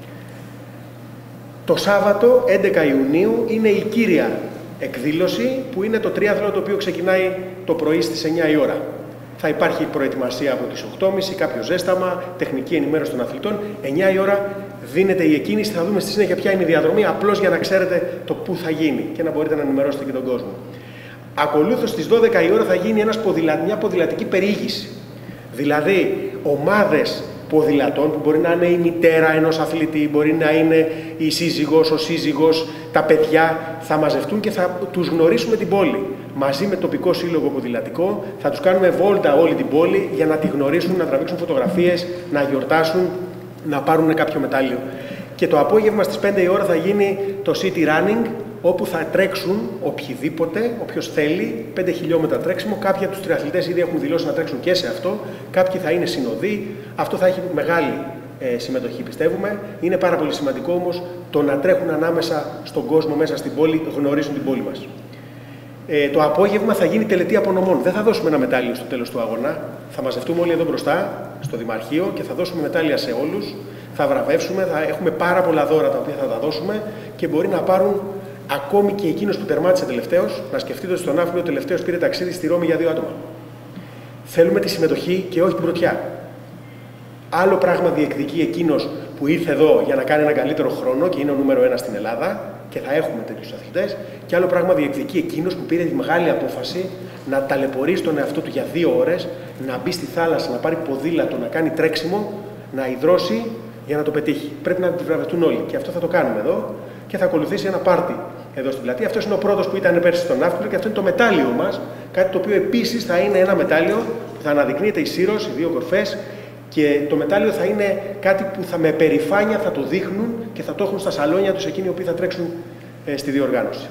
Το Σάββατο, έντεκα Ιουνίου, είναι η κύρια εκδήλωση που είναι το τρίαθλο το οποίο ξεκινάει το πρωί στις εννιά η ώρα. Θα υπάρχει προετοιμασία από τις οκτώ και μισή, κάποιο ζέσταμα, τεχνική ενημέρωση των αθλητών. εννιά η ώρα δίνεται η εκκίνηση, θα δούμε στη συνέχεια ποια είναι η διαδρομή, απλώς για να ξέρετε το πού θα γίνει και να μπορείτε να ενημερώσετε και τον κόσμο. Ακολούθως στις δώδεκα η ώρα θα γίνει ένας ποδηλα... μια ποδηλατική περιήγηση. Δηλαδή, ομάδες ποδηλατών που μπορεί να είναι η μητέρα ενός αθλητή, μπορεί να είναι η σύζυγος, ο σύζυγος, τα παιδιά, θα μαζευτούν και θα τους γνωρίσουμε την πόλη. Μαζί με τοπικό σύλλογο ποδηλατικό θα τους κάνουμε βόλτα όλη την πόλη για να τη γνωρίσουν, να τραβήξουν φωτογραφίες, να γιορτάσουν, να πάρουν κάποιο μετάλλιο. Και το απόγευμα στις πέντε η ώρα θα γίνει το City Running, όπου θα τρέξουν οποιοδήποτε, όποιος θέλει, πέντε χιλιόμετρα τρέξιμο. Κάποιοι από τους τριαθλητές ήδη έχουν δηλώσει να τρέξουν και σε αυτό, κάποιοι θα είναι συνοδοί. Αυτό θα έχει μεγάλη ε, συμμετοχή, πιστεύουμε. Είναι πάρα πολύ σημαντικό όμως το να τρέχουν ανάμεσα στον κόσμο, μέσα στην πόλη, γνωρίζουν την πόλη μας. Ε, το απόγευμα θα γίνει τελετή απονομών. Δεν θα δώσουμε ένα μετάλλιο στο τέλος του αγώνα. Θα μαζευτούμε όλοι εδώ μπροστά, στο Δημαρχείο, και θα δώσουμε μετάλλια σε όλους. Θα βραβεύσουμε, θα έχουμε πάρα πολλά δώρα τα οποία θα τα δώσουμε και μπορεί να πάρουν ακόμη και εκείνος που τερμάτισε τελευταίος. Να σκεφτείτε ότι στον Άφλιο ο τελευταίος πήρε ταξίδι στη Ρώμη για δύο άτομα. Θέλουμε τη συμμετοχή και όχι την πρωτιά. Άλλο πράγμα διεκδικεί εκείνος που ήρθε εδώ για να κάνει έναν καλύτερο χρόνο και είναι ο νούμερο ένα στην Ελλάδα και θα έχουμε τέτοιους αθλητές. Και άλλο πράγμα διεκδικεί εκείνος που πήρε τη μεγάλη απόφαση να ταλαιπωρήσει τον εαυτό του για δύο ώρες, να μπει στη θάλασσα, να πάρει ποδήλατο, να κάνει τρέξιμο, να υδρώσει για να το πετύχει. Πρέπει να βραβευτούν όλοι. Και αυτό θα το κάνουμε εδώ και θα ακολουθήσει ένα πάρτι εδώ στην πλατεία. Αυτός είναι ο πρώτος που ήταν πέρσι στον Άφλιο και αυτό είναι το μετάλλιο μας. Κάτι το οποίο επίσης θα είναι ένα μετάλλιο που θα αναδεικνύεται η Σύρος, οι δύο κορφές. Και το μετάλλιο θα είναι κάτι που θα με περηφάνεια θα το δείχνουν και θα το έχουν στα σαλόνια τους εκείνοι οι οποίοι θα τρέξουν ε, στη διοργάνωση.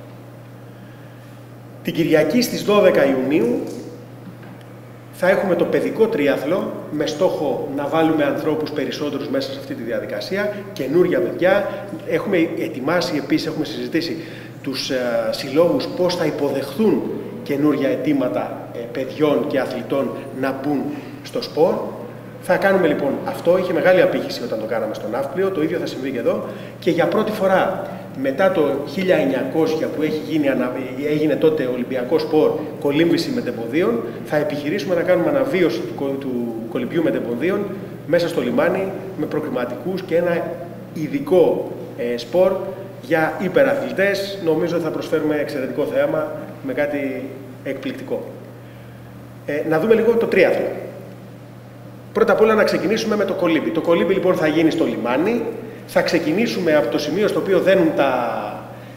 Την Κυριακή στις δώδεκα Ιουνίου θα έχουμε το παιδικό τρίαθλο με στόχο να βάλουμε ανθρώπους περισσότερους μέσα σε αυτή τη διαδικασία, καινούρια παιδιά. Έχουμε ετοιμάσει επίσης, έχουμε συζητήσει τους ε, συλλόγους πώς θα υποδεχθούν καινούρια αιτήματα ε, παιδιών και αθλητών να μπουν στο σπορ. Θα κάνουμε λοιπόν αυτό, είχε μεγάλη απήχηση όταν το κάναμε στον Ναύπλιο, το ίδιο θα συμβεί και εδώ και για πρώτη φορά μετά το χίλια εννιακόσια που έχει γίνει, έγινε τότε Ολυμπιακό σπορ κολύμβηση μετεμποδίων, θα επιχειρήσουμε να κάνουμε αναβίωση του, του κολυμπιού μετεμποδίων μέσα στο λιμάνι με προκριματικούς και ένα ειδικό ε, σπορ για υπεραθλητές. Νομίζω ότι θα προσφέρουμε εξαιρετικό θέαμα με κάτι εκπληκτικό. Ε, να δούμε λίγο το τρίαθλο. Πρώτα απ' όλα να ξεκινήσουμε με το κολύμπι. Το κολύμπι λοιπόν θα γίνει στο λιμάνι. Θα ξεκινήσουμε από το σημείο στο οποίο δένουν τα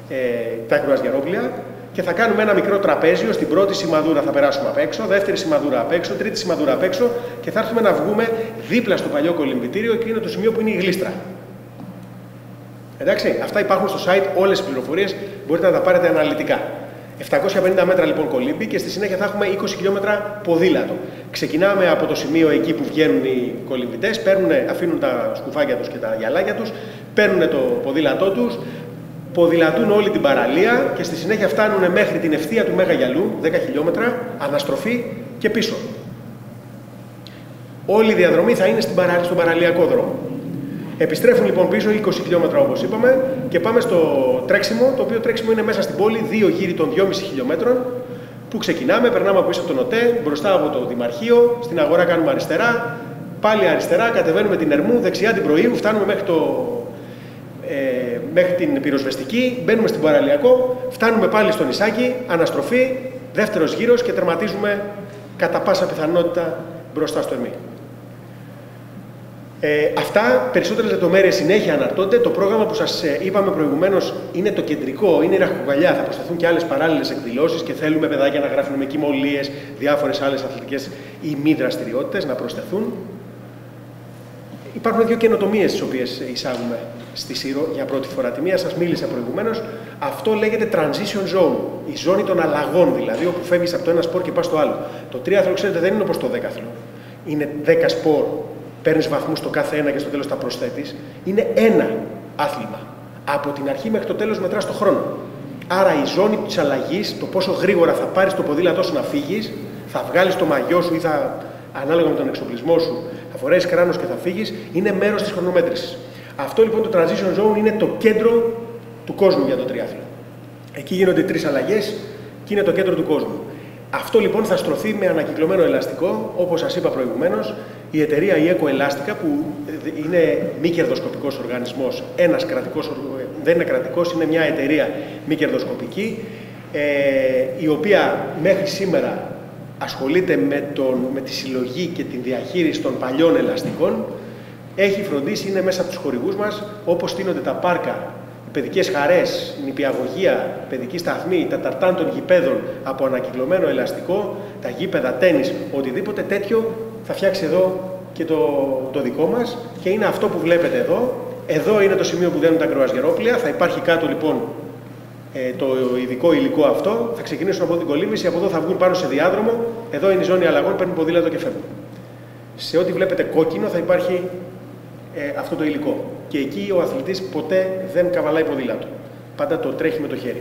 ε, τα κρουαζιερόπλια και θα κάνουμε ένα μικρό τραπέζιο. Στην πρώτη σημαδούρα θα περάσουμε απ' έξω, δεύτερη σημαδούρα απ' έξω, τρίτη σημαδούρα απ' έξω και θα έρθουμε να βγούμε δίπλα στο παλιό κολυμβητήριο, εκεί είναι το σημείο που είναι η γλίστρα. Εντάξει, αυτά υπάρχουν στο site, όλες τις πληροφορίες μπορείτε να τα πάρετε αναλυτικά. επτακόσια πενήντα μέτρα λοιπόν κολύμπι και στη συνέχεια θα έχουμε είκοσι χιλιόμετρα ποδήλατο. Ξεκινάμε από το σημείο εκεί που βγαίνουν οι κολυμβητές, αφήνουν τα σκουφάκια τους και τα γυαλάκια τους, παίρνουν το ποδήλατό τους, ποδηλατούν όλη την παραλία και στη συνέχεια φτάνουν μέχρι την ευθεία του Μέγα Γιαλού, δέκα χιλιόμετρα, αναστροφή και πίσω. Όλη η διαδρομή θα είναι στην παρα... στον παραλιακό δρόμο. Επιστρέφουν λοιπόν πίσω είκοσι χιλιόμετρα όπως είπαμε και πάμε στο τρέξιμο, το οποίο τρέξιμο είναι μέσα στην πόλη, δύο γύρι των δυόμισι χιλιόμετρων, που ξεκινάμε, περνάμε πίσω από τον ΟΤΕ, μπροστά από το Δημαρχείο, στην αγορά κάνουμε αριστερά, πάλι αριστερά, κατεβαίνουμε την Ερμού, δεξιά την Προείου, φτάνουμε μέχρι, το, ε, μέχρι την Πυροσβεστική, μπαίνουμε στην Παραλιακό, φτάνουμε πάλι στο νησάκι, αναστροφή, δεύτερος γύρος και τερματίζουμε κατά πάσα πιθανότητα μπροστά στο Ερμή. Ε, αυτά, περισσότερες λεπτομέρειες συνέχεια αναρτώνται. Το πρόγραμμα που σας ε, είπαμε προηγουμένως είναι το κεντρικό, είναι η ραχοκοκαλιά. Θα προσθεθούν και άλλες παράλληλες εκδηλώσεις και θέλουμε παιδάκια να γράφουν με κυμολίες, διάφορες άλλες αθλητικές ή μη δραστηριότητες να προσθεθούν. Υπάρχουν δύο καινοτομίες τις οποίες εισάγουμε στη Σύρο για πρώτη φορά. Τη μία σας μίλησα προηγουμένως. Αυτό λέγεται transition zone, η ζώνη των αλλαγών δηλαδή, όπου φεύγεις από το ένα σπορ και πας στο άλλο. Το τρίαθλο, ξέρετε, δεν είναι όπως το δέκαθλο. Είναι δέκα σπορ. Παίρνεις βαθμούς στο κάθε ένα και στο τέλος τα προσθέτεις. Είναι ένα άθλημα. Από την αρχή μέχρι το τέλος μετράς το χρόνο. Άρα η ζώνη της αλλαγής, το πόσο γρήγορα θα πάρεις το ποδήλατό σου να φύγεις, θα βγάλεις το μαγιό σου ή θα, ανάλογα με τον εξοπλισμό σου, θα φορέσεις κράνος και θα φύγεις, είναι μέρος της χρονομέτρησης. Αυτό λοιπόν το transition zone είναι το κέντρο του κόσμου για το τριάθλο. Εκεί γίνονται τρεις αλλαγές και είναι το κέντρο του κόσμου. Αυτό λοιπόν θα στρωθεί με ανακυκλωμένο ελαστικό, όπως σας είπα προηγουμένως, η εταιρεία η Eco Elastica, που είναι μη κερδοσκοπικός οργανισμός, ένας κρατικός, δεν είναι κρατικός, είναι μια εταιρεία μη κερδοσκοπική, ε, η οποία μέχρι σήμερα ασχολείται με, τον, με τη συλλογή και τη διαχείριση των παλιών ελαστικών, έχει φροντίσει, είναι μέσα από τους χορηγούς μας, όπως στείνονται τα πάρκα, παιδικές χαρές, νηπιαγωγεία, παιδική σταθμή, τα ταρτάν των γηπέδων από ανακυκλωμένο ελαστικό, τα γήπεδα τένις, οτιδήποτε τέτοιο θα φτιάξει εδώ και το, το δικό μας και είναι αυτό που βλέπετε εδώ. Εδώ είναι το σημείο που δένουν τα κρουαζιερόπλια, θα υπάρχει κάτω λοιπόν ε, το ειδικό υλικό αυτό, θα ξεκινήσουν από την κολύμβηση, από εδώ θα βγουν πάνω σε διάδρομο, εδώ είναι η ζώνη αλλαγών, παίρνουν ποδήλατο και φεύγουν. Σε ό,τι βλέπετε κόκκινο θα υπάρχει ε, αυτό το υλικό. Και εκεί ο αθλητής ποτέ δεν καβαλάει ποδήλατο. Πάντα το τρέχει με το χέρι.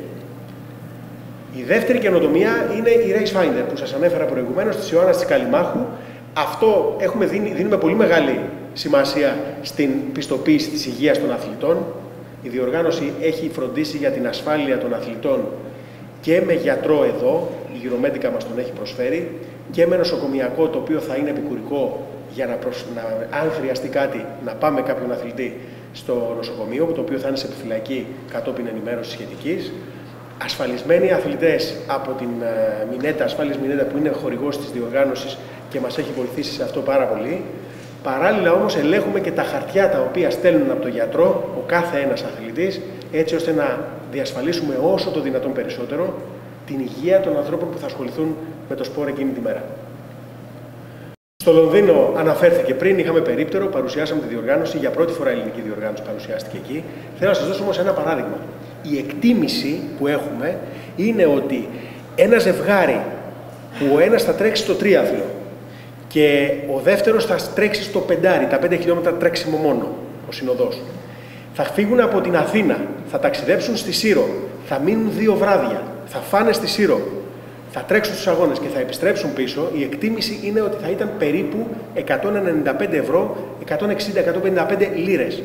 Η δεύτερη καινοτομία είναι η Race Finder που σας ανέφερα προηγουμένως της Ιωάννας της Καλυμάχου. Αυτό έχουμε δίνει, δίνουμε πολύ μεγάλη σημασία στην πιστοποίηση της υγείας των αθλητών. Η διοργάνωση έχει φροντίσει για την ασφάλεια των αθλητών και με γιατρό εδώ, η Γυρομέντικα μας τον έχει προσφέρει, και με νοσοκομιακό το οποίο θα είναι επικουρικό για να, προσ... να αν χρειαστεί κάτι να πάμε κάποιον αθλητή στο νοσοκομείο, το οποίο θα είναι σε επιφυλακή κατόπιν ενημέρωσης σχετικής. Ασφαλισμένοι αθλητές από την uh, Μινέτα, ασφάλιες Μινέτα που είναι χορηγός της διοργάνωσης και μας έχει βοηθήσει σε αυτό πάρα πολύ. Παράλληλα όμως ελέγχουμε και τα χαρτιά τα οποία στέλνουν από τον γιατρό ο κάθε ένας αθλητής, έτσι ώστε να διασφαλίσουμε όσο το δυνατόν περισσότερο την υγεία των ανθρώπων που θα ασχοληθούν με το σπορ εκείνη τη μέρα. Στο Λονδίνο αναφέρθηκε πριν, είχαμε περίπτερο, παρουσιάσαμε τη διοργάνωση, για πρώτη φορά η ελληνική διοργάνωση παρουσιάστηκε εκεί. Θέλω να σας δώσω όμως ένα παράδειγμα. Η εκτίμηση που έχουμε είναι ότι ένα ζευγάρι που ο ένας θα τρέξει στο τρίαθλο και ο δεύτερος θα τρέξει στο πεντάρι, τα πέντε χιλιόμετρα τρέξιμο μόνο, ο συνοδός. Θα φύγουν από την Αθήνα, θα ταξιδέψουν στη Σύρο, θα μείνουν δύο βράδια, θα φάνε στη Σύρο, θα τρέξουν στους αγώνες και θα επιστρέψουν πίσω. Η εκτίμηση είναι ότι θα ήταν περίπου εκατόν ενενήντα πέντε ευρώ, εκατόν εξήντα με εκατόν πενήντα πέντε λίρες.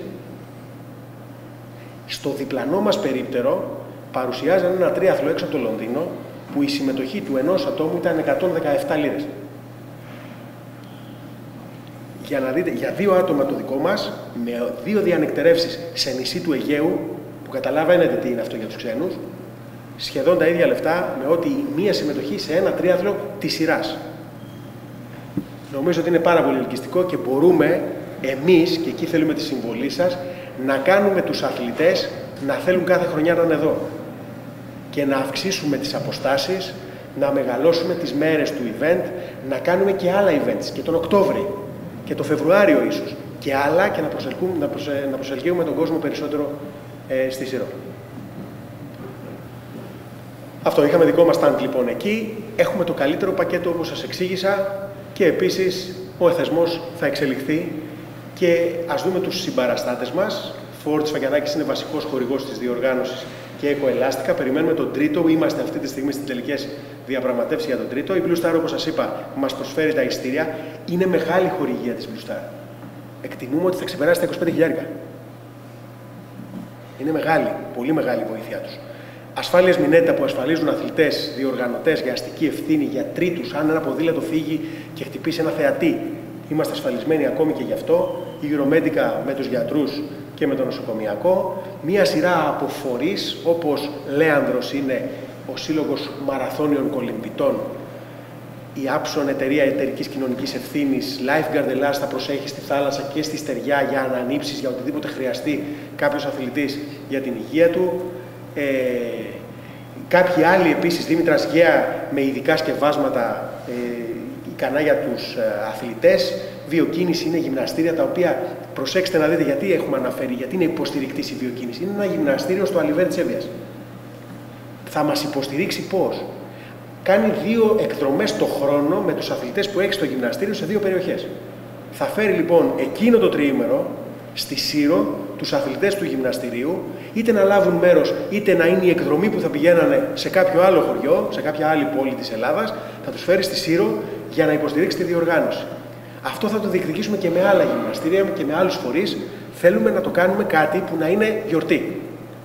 Στο διπλανό μας περίπτερο παρουσιάζαν ένα τρίαθλο έξω από το Λονδίνο που η συμμετοχή του ενός ατόμου ήταν εκατόν δεκαεπτά λίρες. Για να δείτε, για δύο άτομα το δικό μας, με δύο διανυκτερεύσεις σε νησί του Αιγαίου, που καταλαβαίνετε τι είναι αυτό για τους ξένους, σχεδόν τα ίδια λεφτά με ό,τι μία συμμετοχή σε ένα τρίαθλο της σειράς. Νομίζω ότι είναι πάρα πολύ ελκυστικό και μπορούμε εμείς, και εκεί θέλουμε τη συμβολή σας, να κάνουμε τους αθλητές να θέλουν κάθε χρονιά να είναι εδώ. και να αυξήσουμε τις αποστάσεις, να μεγαλώσουμε τις μέρες του event, να κάνουμε και άλλα events και τον Οκτώβρη και τον Φεβρουάριο ίσως και άλλα και να, να, προσε, να προσελκύουμε τον κόσμο περισσότερο ε, στη Σύρο. Αυτό, είχαμε δικό μας stand λοιπόν εκεί, έχουμε το καλύτερο πακέτο όπως σας εξήγησα και επίσης ο εθεσμός θα εξελιχθεί και ας δούμε τους συμπαραστάτες μας. Ford Σφακιανάκης είναι βασικός χορηγός της διοργάνωσης και Ecoelastica. Περιμένουμε τον τρίτο, είμαστε αυτή τη στιγμή στις τελικές διαπραγματεύσεις για τον τρίτο. Η Blue Star, όπως σας είπα, μας προσφέρει τα εισιτήρια. Είναι μεγάλη χορηγία της Blue Star. Εκτιμούμε ότι θα ξεπεράσει τα είκοσι πέντε χιλιάρικα. Είναι μεγάλη, πολύ μεγάλη η βοήθειά τους. Ασφάλειες Μινέτα που ασφαλίζουν αθλητές, διοργανωτές για αστική ευθύνη, για τρίτους. Αν ένα ποδήλατο φύγει και χτυπήσει ένα θεατή, είμαστε ασφαλισμένοι ακόμη και γι' αυτό. Η Euromedica με τους γιατρούς και με το νοσοκομιακό. Μία σειρά από φορείς, όπως Λέανδρος είναι ο Σύλλογος Μαραθώνιων Κολυμβητών, η Άψον Εταιρεία Εταιρικής Κοινωνικής Ευθύνης, Lifeguard Ελλάς θα προσέχει στη θάλασσα και στη στεριά για ανανύψεις, για οτιδήποτε χρειαστεί κάποιος αθλητής για την υγεία του. Ε, κάποιοι άλλοι επίσης, Δήμητρας Γέα με ειδικά σκευάσματα ε, ικανά για τους ε, αθλητές. Βιοκίνηση είναι γυμναστήρια τα οποία, προσέξτε να δείτε γιατί έχουμε αναφέρει, γιατί είναι υποστηρικτής η βιοκίνηση. Είναι ένα γυμναστήριο στο Αλιβέρ της Εύβοιας. Θα μας υποστηρίξει πώς? Κάνει δύο εκδρομές το χρόνο με τους αθλητές που έχει στο γυμναστήριο σε δύο περιοχές. Θα φέρει λοιπόν εκείνο το τριήμερο στη Σύρο τους αθλητές του γυμναστηρίου, είτε να λάβουν μέρος, είτε να είναι η εκδρομή που θα πηγαίνανε σε κάποιο άλλο χωριό, σε κάποια άλλη πόλη της Ελλάδας, θα τους φέρει στη Σύρο για να υποστηρίξει τη διοργάνωση. Αυτό θα το διεκδικήσουμε και με άλλα γυμναστήρια και με άλλους φορείς. Θέλουμε να το κάνουμε κάτι που να είναι γιορτή.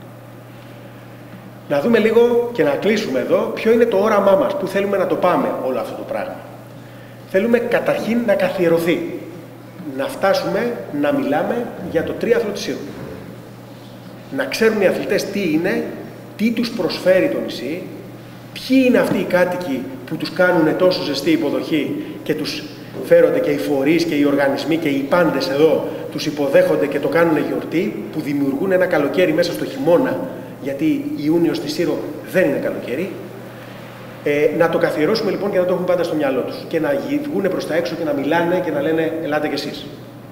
Να δούμε λίγο και να κλείσουμε εδώ ποιο είναι το όραμά μας, πού θέλουμε να το πάμε όλο αυτό το πράγμα. Θέλουμε καταρχήν να καθιερωθεί, να φτάσουμε να μιλάμε για το τρίαθλο της Σύρου. Να ξέρουν οι αθλητές τι είναι, τι τους προσφέρει το νησί, ποιοι είναι αυτοί οι κάτοικοι που τους κάνουν τόσο ζεστή υποδοχή και τους φέρονται και οι φορείς και οι οργανισμοί και οι πάντες εδώ τους υποδέχονται και το κάνουν γιορτή, που δημιουργούν ένα καλοκαίρι μέσα στο χειμώνα, γιατί Ιούνιος στη Σύρο δεν είναι καλοκαίρι. Ε, να το καθιερώσουμε λοιπόν και να το έχουν πάντα στο μυαλό τους και να βγουν προς τα έξω και να μιλάνε και να λένε ελάτε κι εσείς.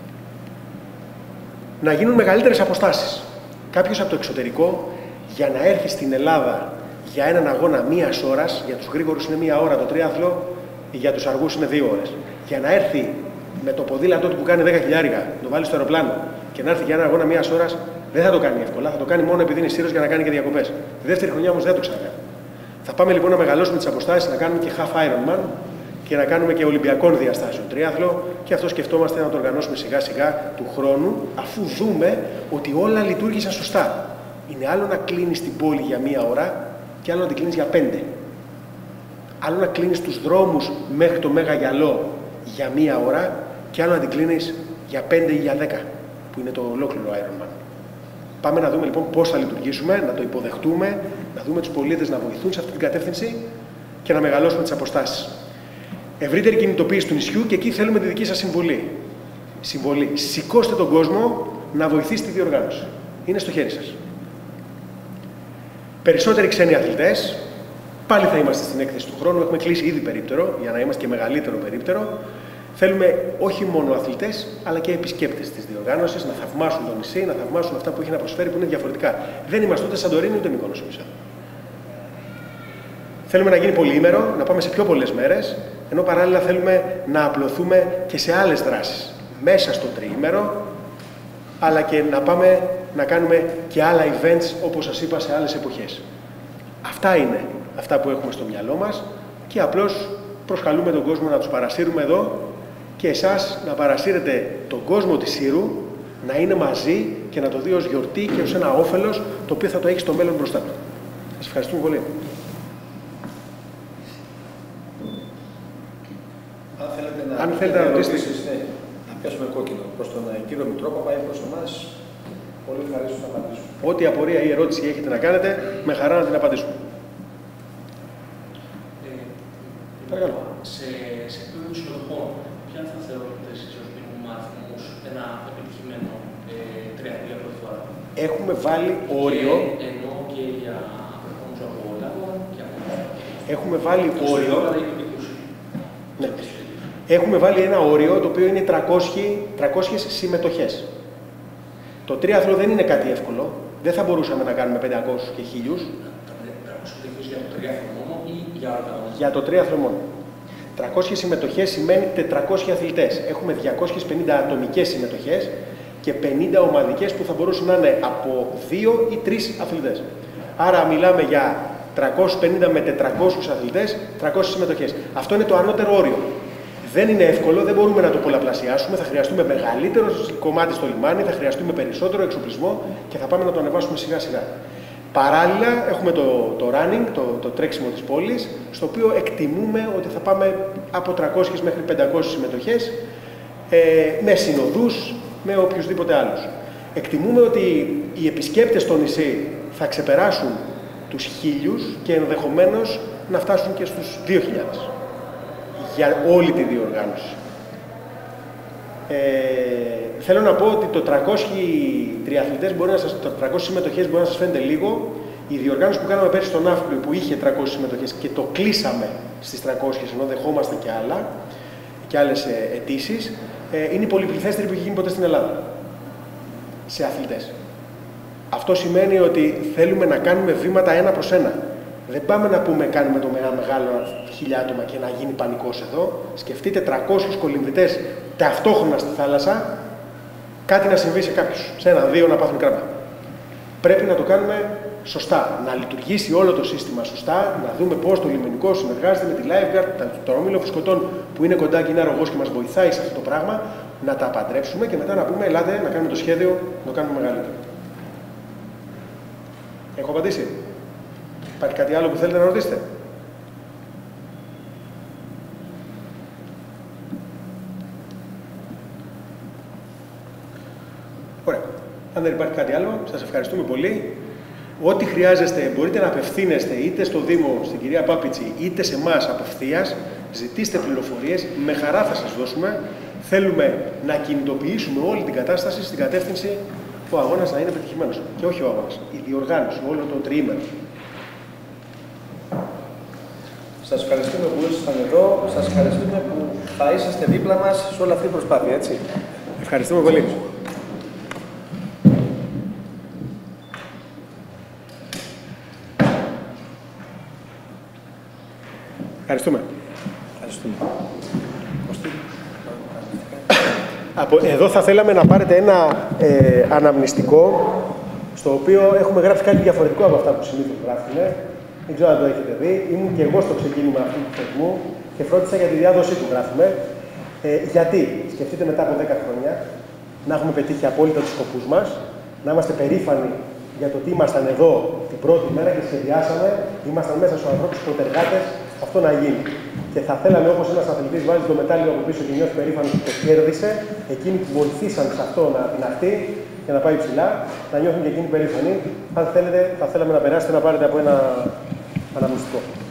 Να γίνουν μεγαλύτερες αποστάσεις. Κάποιος από το εξωτερικό για να έρθει στην Ελλάδα για έναν αγώνα μίας ώρας, για τους γρήγορους είναι μία ώρα το τρίαθλο, για τους αργούς είναι δύο ώρες. Για να έρθει με το ποδήλατό του που κάνει δέκα χιλιάρικα, το βάλει στο αεροπλάνο και να έρθει για έναν αγώνα μίας ώρας, δεν θα το κάνει εύκολα. Θα το κάνει μόνο επειδή είναι Σύρος για να κάνει και διακοπές. Τη δεύτερη χρονιά όμως δεν το ξανακάνει. Θα πάμε λοιπόν να μεγαλώσουμε τις αποστάσεις, να κάνουμε και half Ironman και να κάνουμε και Ολυμπιακών διαστάσεων τρίαθλο, και αυτό σκεφτόμαστε να το οργανώσουμε σιγά σιγά του χρόνου, αφού δούμε ότι όλα λειτουργήσαν σωστά. Είναι άλλο να κλείνεις την πόλη για μία ώρα και άλλο να την κλείνεις για πέντε. Άλλο να κλείνεις τους δρόμους μέχρι το Μέγα Γυαλό για μία ώρα και άλλο να την κλείνεις για πέντε ή για δέκα, που είναι το ολόκληρο Ironman. Πάμε να δούμε λοιπόν πώς θα λειτουργήσουμε, να το υποδεχτούμε, να δούμε τους πολίτες να βοηθούν σε αυτή την κατεύθυνση και να μεγαλώσουμε τις αποστάσεις. Ευρύτερη κινητοποίηση του νησιού, και εκεί θέλουμε τη δική σας συμβολή. Συμβολή. Σηκώστε τον κόσμο να βοηθήσει τη διοργάνωση. Είναι στο χέρι σας. Περισσότεροι ξένοι αθλητές. Πάλι θα είμαστε στην έκθεση του χρόνου. Έχουμε κλείσει ήδη περίπτερο, για να είμαστε και μεγαλύτερο περίπτερο. Θέλουμε όχι μόνο αθλητές, αλλά και επισκέπτες της διοργάνωσης να θαυμάσουν το νησί, να θαυμάσουν αυτά που έχει να προσφέρει, που είναι διαφορετικά. Δεν είμαστε ούτε Σαντορίνη ούτε Μύκονος εμείς. Θέλουμε να γίνει πολυήμερο, να πάμε σε πιο πολλές μέρες, ενώ παράλληλα θέλουμε να απλωθούμε και σε άλλες δράσεις μέσα στο τριήμερο, αλλά και να πάμε να κάνουμε και άλλα events, όπως σας είπα, σε άλλες εποχές. Αυτά είναι αυτά που έχουμε στο μυαλό μας και απλώς προσκαλούμε τον κόσμο να τους παρασύρουμε εδώ και εσάς να παρασύρετε τον κόσμο της Σύρου να είναι μαζί και να το δει ως γιορτή και ως ένα όφελος το οποίο θα το έχει στο μέλλον μπροστά του. Σας ευχαριστούμε πολύ. Αν θέλετε να, Αν θέλετε να ρωτήσετε, ναι, να πιάσουμε κόκκινο προς τον κύριο Μητρόπαπα ή προς εμάς, πολύ ευχαριστώ να απαντήσουμε. Ό,τι απορία ή ερώτηση έχετε να κάνετε, με χαρά να την απαντήσουμε. Παρακαλώ. Σε, σε επίπεδο συλλογικών, ποια θα θεωρείτε εσείς ως μήνυμα αριθμούς ένα επιτυχημένο ε, τριαθλία πρώτη φορά? Έχουμε βάλει όριο. Ε, ενώ και για χρόνους από όλα Έχουμε βάλει όριο. Ναι. Έχουμε βάλει ένα όριο το οποίο είναι τριακόσιες συμμετοχές. Το τρίαθλο δεν είναι κάτι εύκολο. Δεν θα μπορούσαμε να κάνουμε πεντακόσιους και χίλιους. τριακόσιες για το τρίαθλο μόνο ή για όλα τα αγώνες? Για το τρίαθλο μόνο. τριακόσιες συμμετοχές σημαίνει τετρακόσιοι αθλητές. Έχουμε διακόσιες πενήντα ατομικές συμμετοχές και πενήντα ομαδικές που θα μπορούσαν να είναι από δύο ή τρεις αθλητές. Άρα μιλάμε για τριακόσιους πενήντα με τετρακόσιους αθλητές, τριακόσιες συμμετοχές. Αυτό είναι το ανώτερο όριο. Δεν είναι εύκολο, δεν μπορούμε να το πολλαπλασιάσουμε. Θα χρειαστούμε μεγαλύτερο κομμάτι στο λιμάνι, θα χρειαστούμε περισσότερο εξοπλισμό και θα πάμε να το ανεβάσουμε σιγά σιγά. Παράλληλα, έχουμε το, το running, το, το τρέξιμο της πόλης, στο οποίο εκτιμούμε ότι θα πάμε από τριακόσιες μέχρι πεντακόσιες συμμετοχές, ε, με συνοδούς, με οποιουσδήποτε άλλους. Εκτιμούμε ότι οι επισκέπτες στο νησί θα ξεπεράσουν τους χίλιους και ενδεχομένως να φτάσουν και στους δύο χιλιάδες για όλη τη διοργάνωση. Ε, θέλω να πω ότι το τριακόσιοι τριαθλητές μπορεί να σας, το τριακόσιες συμμετοχές μπορεί να σας φαίνεται λίγο. Η διοργάνωση που κάναμε πέρσι στον Ναύπλιο που είχε τριακόσιες συμμετοχές και το κλείσαμε στις τριακόσιες ενώ δεχόμαστε και άλλα και άλλες αιτήσεις, ε, είναι η πολυπληθέστερη που έχει γίνει ποτέ στην Ελλάδα σε αθλητές. Αυτό σημαίνει ότι θέλουμε να κάνουμε βήματα ένα προς ένα. Δεν πάμε να πούμε κάνουμε το μεγάλο, μεγάλο χίλια άτομα και να γίνει πανικός εδώ. Σκεφτείτε τριακόσιους κολυμβητές ταυτόχρονα στη θάλασσα, κάτι να συμβεί σε κάποιους, σε ένα, δύο να πάθουν κράμα. Πρέπει να το κάνουμε σωστά, να λειτουργήσει όλο το σύστημα σωστά, να δούμε πώς το λιμενικό συνεργάζεται με τη lifeguard, τον όμιλο φουσκωτών που είναι κοντά και είναι αρρωγός και μας βοηθάει σε αυτό το πράγμα, να τα παντρέψουμε και μετά να πούμε ελάτε να κάνουμε το σχέδιο, να το κάνουμε μεγαλύτερο. Έχω απαντήσει? Υπάρχει κάτι άλλο που θέλετε να ρωτήσετε? Ωραία. Αν δεν υπάρχει κάτι άλλο, σας ευχαριστούμε πολύ. Ό,τι χρειάζεστε μπορείτε να απευθύνεστε είτε στο Δήμο, στην κυρία Πάπητσι, είτε σε εμάς απευθείας. Ζητήστε πληροφορίες, με χαρά θα σας δώσουμε. Θέλουμε να κινητοποιήσουμε όλη την κατάσταση στην κατεύθυνση ο αγώνας να είναι πετυχημένος. Και όχι ο αγώνας, η διοργάνωση, όλο το τριήμερο. Σας ευχαριστούμε που ήσασταν εδώ, σας ευχαριστούμε που θα είσαστε δίπλα μας σε όλη αυτή την προσπάθεια, έτσι. Ευχαριστούμε πολύ. Ευχαριστούμε. Ευχαριστούμε. Από εδώ θα θέλαμε να πάρετε ένα ε, αναμνηστικό, στο οποίο έχουμε γράψει κάτι διαφορετικό από αυτά που συνήθως γράφουμε. Δεν ξέρω αν το έχετε δει. Ήμουν και εγώ στο ξεκίνημα αυτού του θεσμού και φρόντισα για τη διάδοσή του, γράφουμε. Ε, γιατί, σκεφτείτε μετά από δέκα χρόνια, να έχουμε πετύχει απόλυτα τους σκοπούς μας, να είμαστε περήφανοι για το ότι ήμασταν εδώ την πρώτη μέρα και σχεδιάσαμε, ήμασταν μέσα στους ανθρώπους προτεργάτες, αυτό να γίνει. Και θα θέλαμε, όπως ένας αθλητής βάζει το μετάλλιο από πίσω και νιώθει περήφανος που το κέρδισε, εκείνοι που βοηθήσαν σε αυτό να πειναχτεί και να πάει ψηλά, να νιώθουν και εκείνοι περήφανοι. Αν θέλετε, θα θέλαμε να περάσετε να πάρετε από ένα αναμνηστικό.